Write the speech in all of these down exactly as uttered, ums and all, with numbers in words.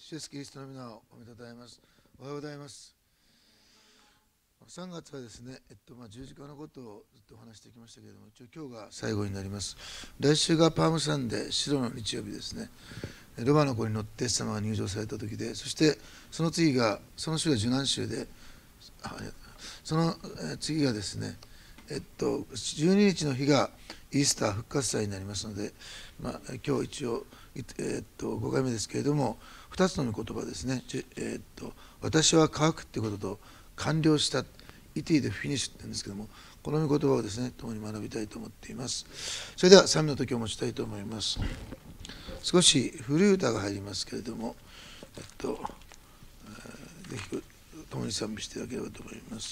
主イエスキリストの皆をおめでとうございます。おはようございます。さんがつはですね、えっとまあ、十字架のことをずっとお話してきましたけれども、一応今日が最後になります。来週がパームサンデー、白の日曜日ですね。ロバの子に乗ってイエス様が入場された時で、そしてその次が、その週が受難週で、その次がですね、えっと、じゅうににちの日がイースター復活祭になりますので、まあ、今日一応、えっと、ごかいめですけれども、ふたつの御言葉ですね、えっと、私は乾くっていうことと、完了した、It is finished って言うんですけども、この御言葉をですね、共に学びたいと思っています。それでは、賛美の時を持ちたいと思います。少し古い歌が入りますけれども、えっと、ぜひ共に賛美していただければと思います。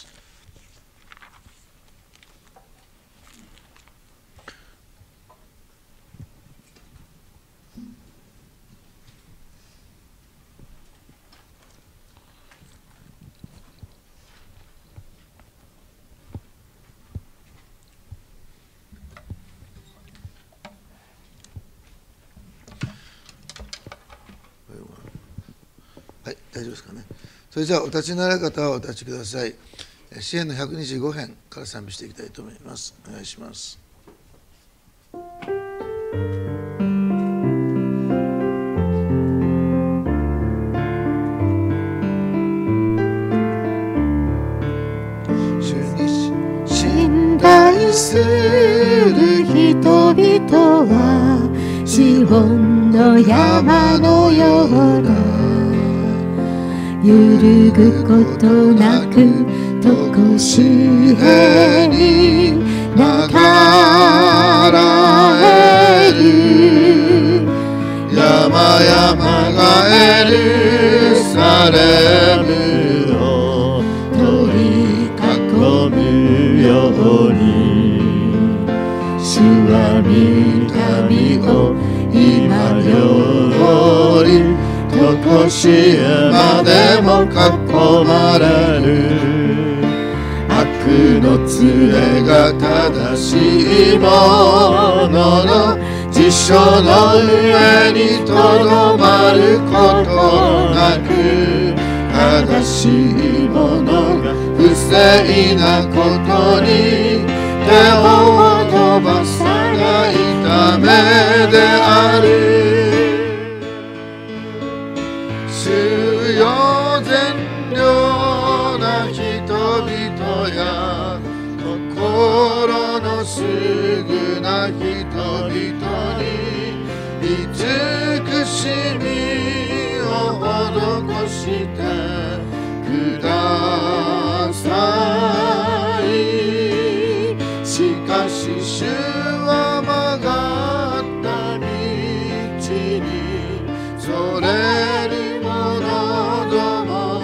はい、大丈夫ですかね。それじゃあ、お立ちになられる方はお立ちください。詩編のひゃくにじゅうご編から賛美していきたいと思います。お願いします。 信頼する人々はシオンの山のようだ。揺るぐことなくとこしえに流れる。 山々がエルサレムを取り囲むように、主は御民を今よりとこしえまでも囲まれる。悪の杖が正しいものの辞書の上にとどまることなく、正しいものが不正なことに手を伸ばさないためである。主よ、善良な人々や心のすぐな人々に慈しみを施してください。しかし主は曲がった道にそれる者ども、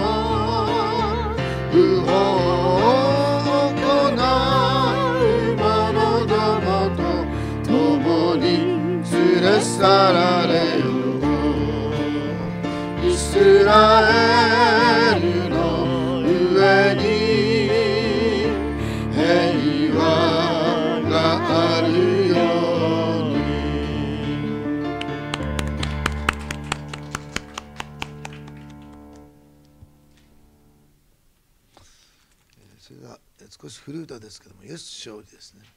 不法を行う者どもと共に連れ去られよう。イスラエルの上に平和があるように。 それでは少し古い歌ですけども、イエス勝利ですね。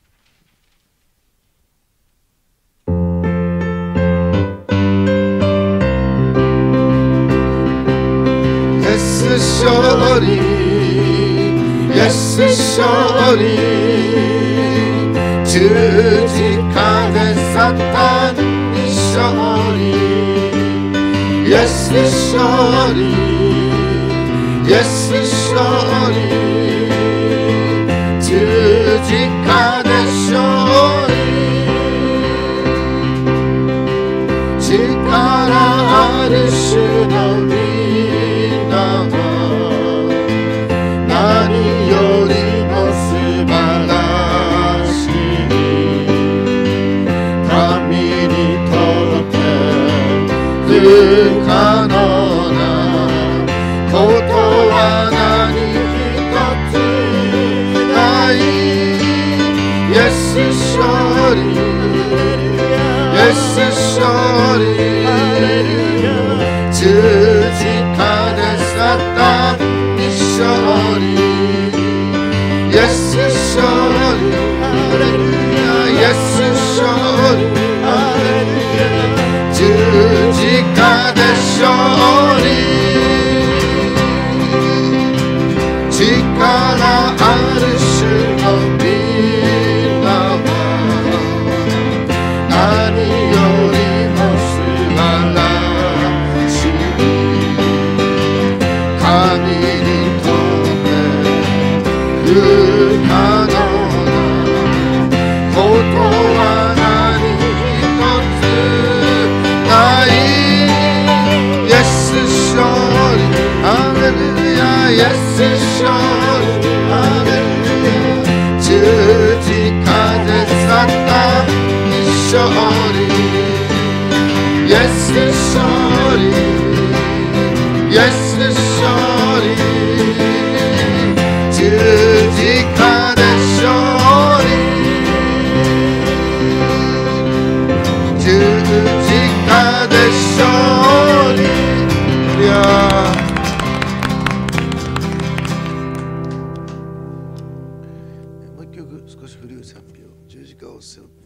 イエス勝利、イエス勝利、十字架でサタンに勝利。イエス勝利、イエス勝利、十字架で勝利。力ある主の御名は何よりも素晴らしい。神にとって不可能なことは何一つない。イエス勝利、イエス勝利、十イエス勝利ハレルヤ十字架で去った勝利イエス勝利イエス勝利十字架で勝利十字架で勝利いやもう一曲少し古い賛美を十字架を背負って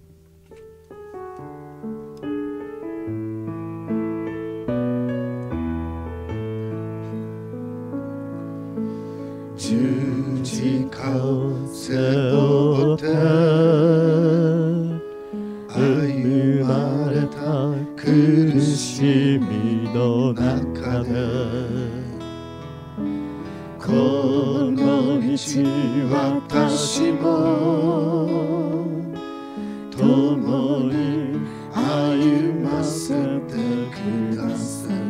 十字架を背負って歩まれた苦しみの中でこの道私も共に歩ませてください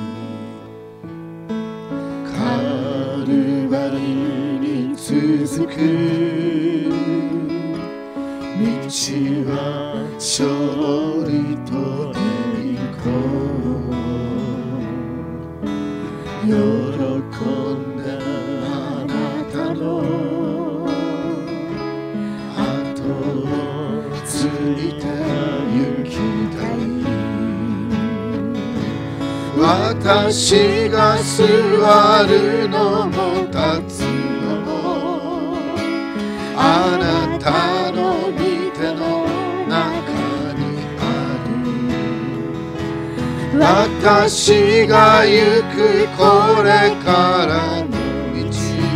カルバリに続く道は勝利と栄光喜んであなたの後をついて行きたい私が座るのも立つのもあなたの御手の中にある私が行くこれからの道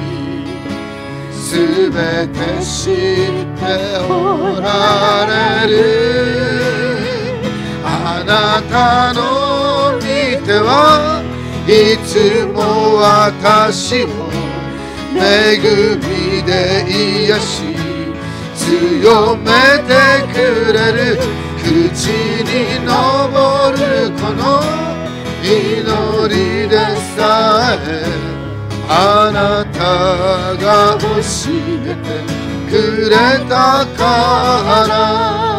すべて知っておられるあなたの御手はいつも私を恵みで癒し強めてくれる口に昇るこの祈りでさえあなたが教えてくれたから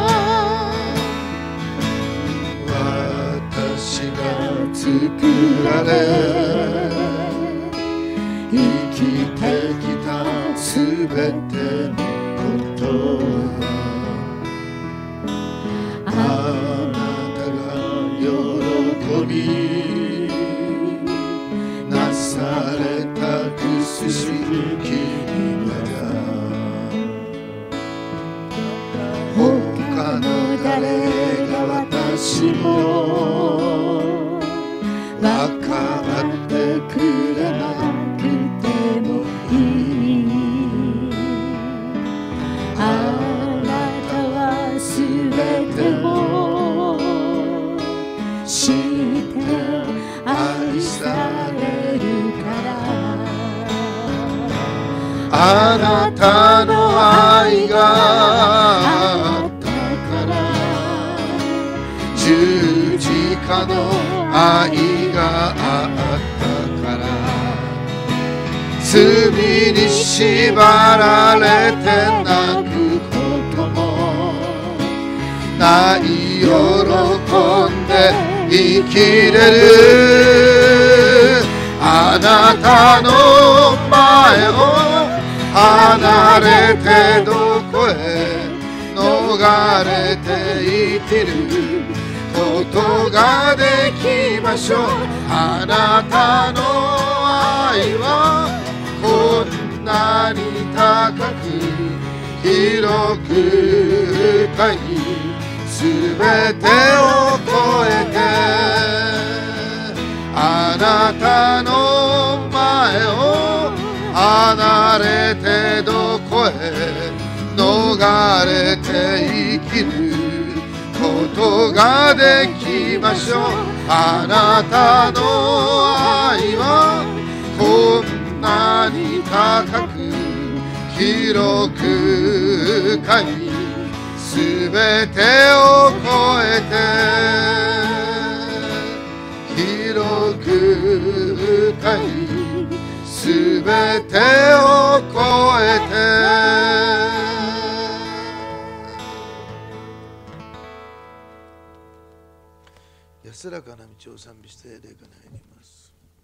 私が作られ生きてきたすべてのことはあなたが喜びなされた苦しみ君だ他の誰が私も分かってくれなくてもいいあなたはすべてを知って愛されるからあなたの愛があったから十字架の愛があったから罪に縛られて泣くこともない喜んで生きれるあなたの前を離れてどこへ逃れて生きることができましょうあなたの愛はこんなに高く広く深いすべてを超えてあなたの前を離れてどこへ逃れて生きることができましょうあなたの愛はこんなに高く広く深いすべてを超えて広く深いすべてを超えて安らかな道を賛美して霊下に入ります。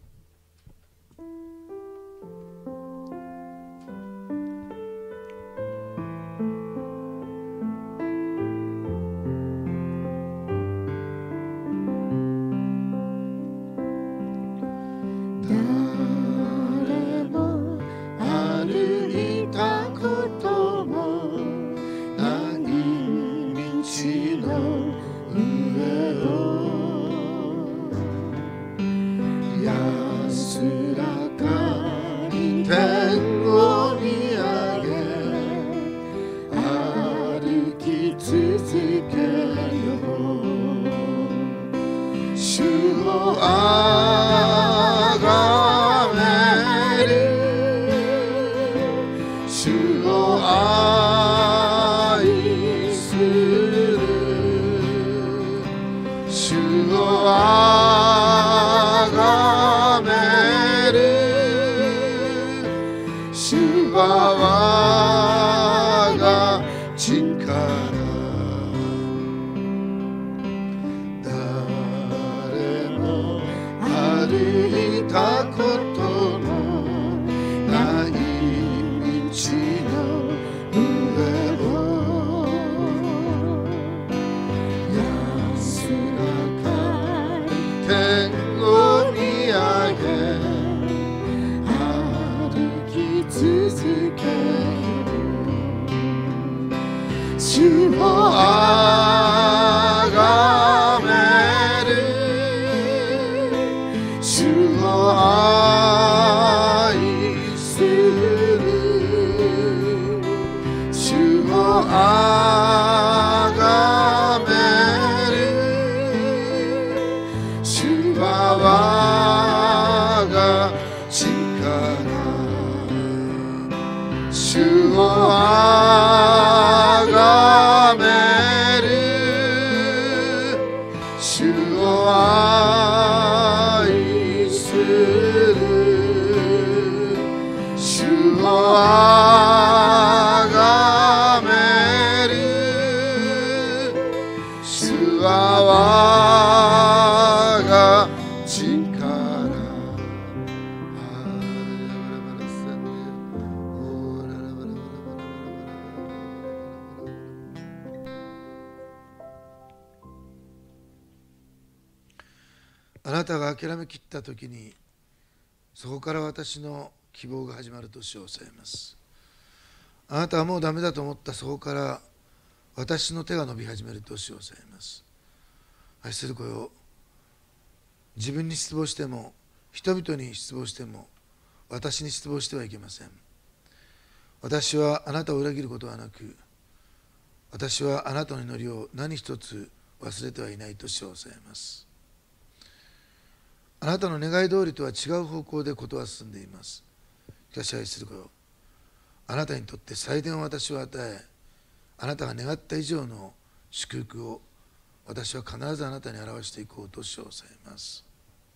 あなたが諦めきったときに、そこから私の希望が始まると主を教えます。あなたはもうダメだと思ったそこから私の手が伸び始めると主を教えます。愛する子よ、自分に失望しても、人々に失望しても、私に失望してはいけません。私はあなたを裏切ることはなく、私はあなたの祈りを何一つ忘れてはいないと主を教えます。あなたの願い通りとは違う方向で事は進んでいます。しかし愛する子よ、あなたにとって最善を私は与え、あなたが願った以上の祝福を私は必ずあなたに表していこうと主を教えます。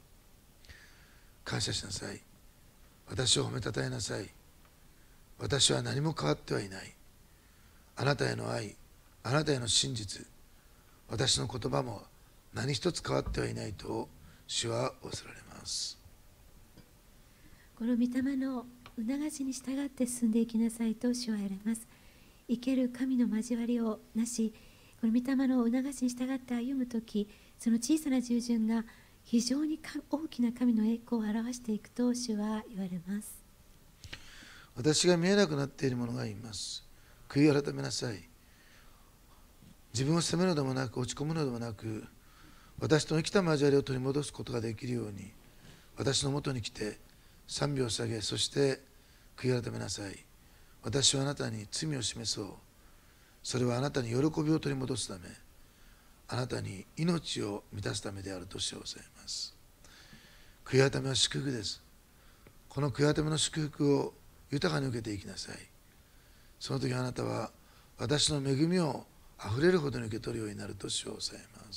感謝しなさい。私を褒めたたえなさい。私は何も変わってはいない。あなたへの愛、あなたへの真実、私の言葉も何一つ変わってはいないと主は仰せられます。 この御霊の促しに従って進んでいきなさいと主は言われます。生ける神の交わりをなし、この御霊の促しに従って歩むとき、その小さな従順が非常に大きな神の栄光を表していくと主は言われます。 私が見えなくなっているものがいます。悔い改めなさい。自分を責めるのでもなく、落ち込むのでもなく、私との生きた交わりを取り戻すことができるように、私のもとに来て賛美を下げ、そして悔い改めなさい。私はあなたに罪を示そう。それはあなたに喜びを取り戻すため、あなたに命を満たすためであると主を教えます。悔い改めは祝福です。この悔い改めの祝福を豊かに受けていきなさい。その時あなたは私の恵みをあふれるほどに受け取るようになると主を教えます。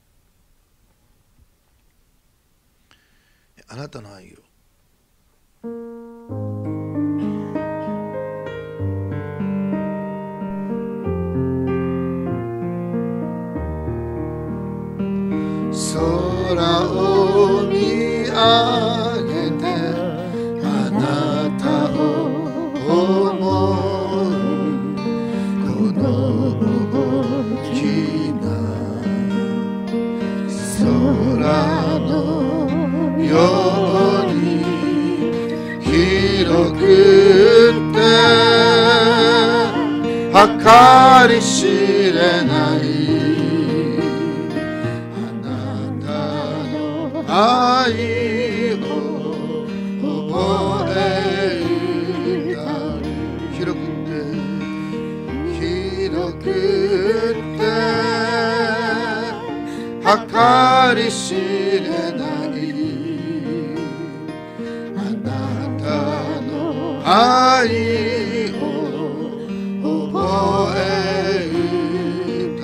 あなたの愛をげてあなたを思うこの大きな空のように広くて計り知れないあなたの愛を覚えた広くて広くて計り知れないあなたの愛を覚えた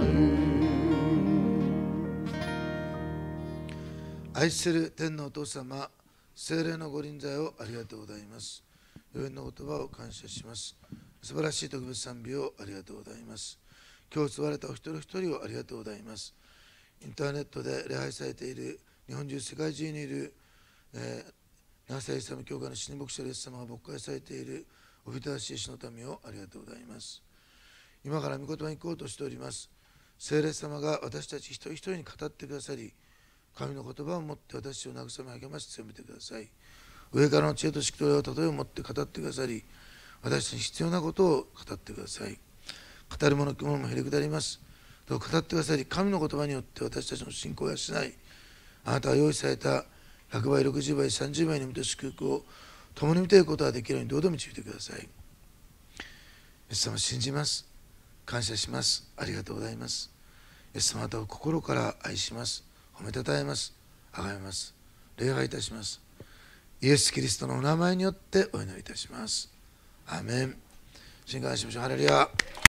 愛する天のお父様、聖霊のご臨在をありがとうございます。予言の言葉を感謝します。素晴らしい特別賛美をありがとうございます。今日救われたお一人一人をありがとうございます。インターネットで礼拝されている日本中世界中にいる、えー、長崎イスラム教会の新牧師イエス様が牧会されているおびただしい主の民をありがとうございます。今から御言葉に行こうとしております。聖霊様が私たち一人一人に語ってくださり、神の言葉を持って私を慰め励まし強めてください。上からの知恵と識と霊を例えを持って語ってくださり、私たちに必要なことを語ってください。語る者聞く者もへりくだります。どう語ってくださり、神の言葉によって私たちの信仰を養い、あなたが用意されたひゃくばい、ろくじゅうばい、さんじゅうばいの身と祝福を共に見ていくことができるようにどうぞ導いてください。イエス様を信じます。感謝します。ありがとうございます。イエス様あなたを心から愛します。褒めたたえます。あがめます。礼拝いたします。イエス・キリストのお名前によってお祈りいたします。アーメン。信感しましょう。ハレルヤ。